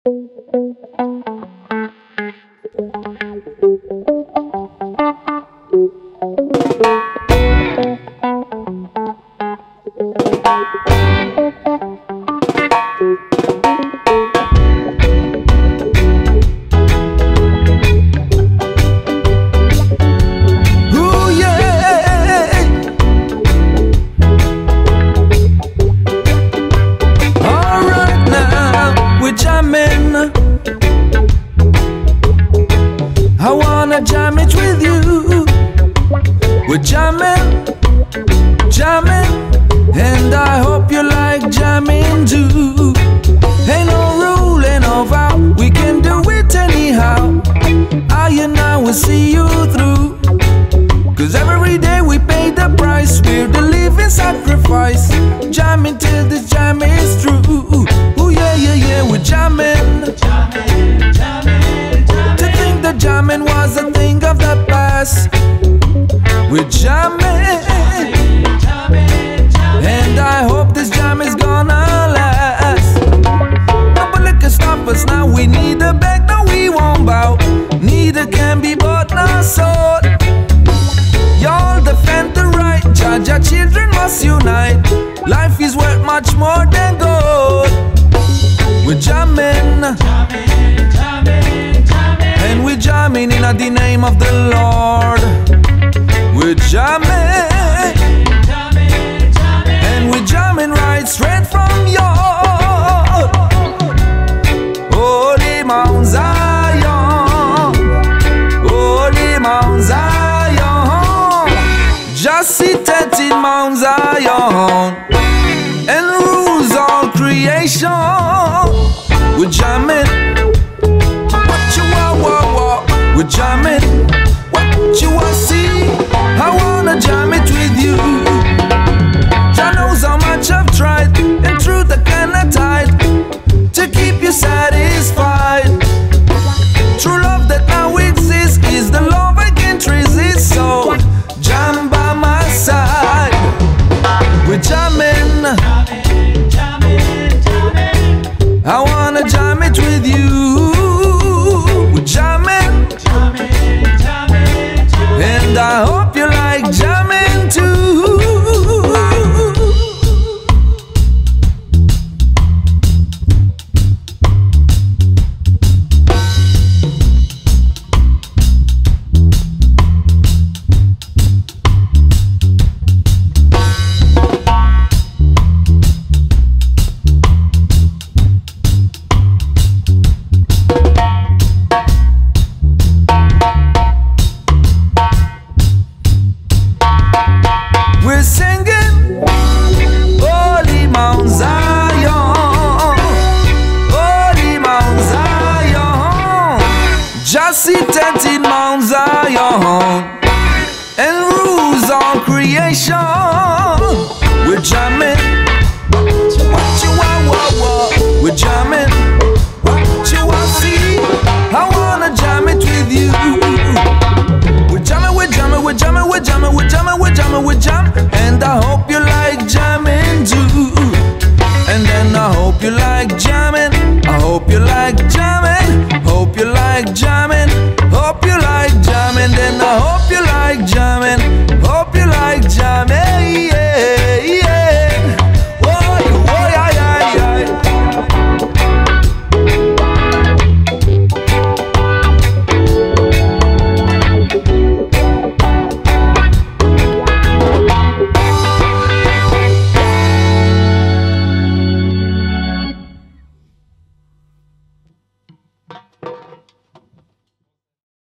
I wanna jam it with you. We're jamming, jamming, and I hope you like jamming too. Ain't no rule, ain't no vow, we can do it anyhow. I and I will see you through, 'cause every day we pay the price. We're the living sacrifice, jamming till this jam is true. Ooh yeah, yeah, yeah, we're jamming, jamming, jamming, jamming. To think that jamming was a thing of the past. We're jamming, jamming, jamming, and I hope this jam is gonna last. Nobody can stop us now. We need a beg, no we won't bow. Neither can be bought nor sold. Y'all defend the right, judge our children must unite. Life is worth much more than gold. We're jamming, jamming, jamming, jamming, and we're jamming in the name of the Lord. We're jamming, jamming, jamming, and we're jamming right straight from your holy Mount Zion, holy Mount Zion. Just seated in Mount Zion and rules all creation. We're jamming, what you want, we're jamming, what you want see. I wanna jam it with you. Jah knows how much I've tried, and truth I cannot hide, to keep you satisfied. True love that now exists is the love I can't resist. So jam by my side. We're jamming, jamming, jamming, jamming. I wanna jam it with you. We're jamming, jamming, jamming, jamming, and I hope you like jamming too. We're singing, holy Mount Zion, holy Mount Zion. Just seated in Mount Zion.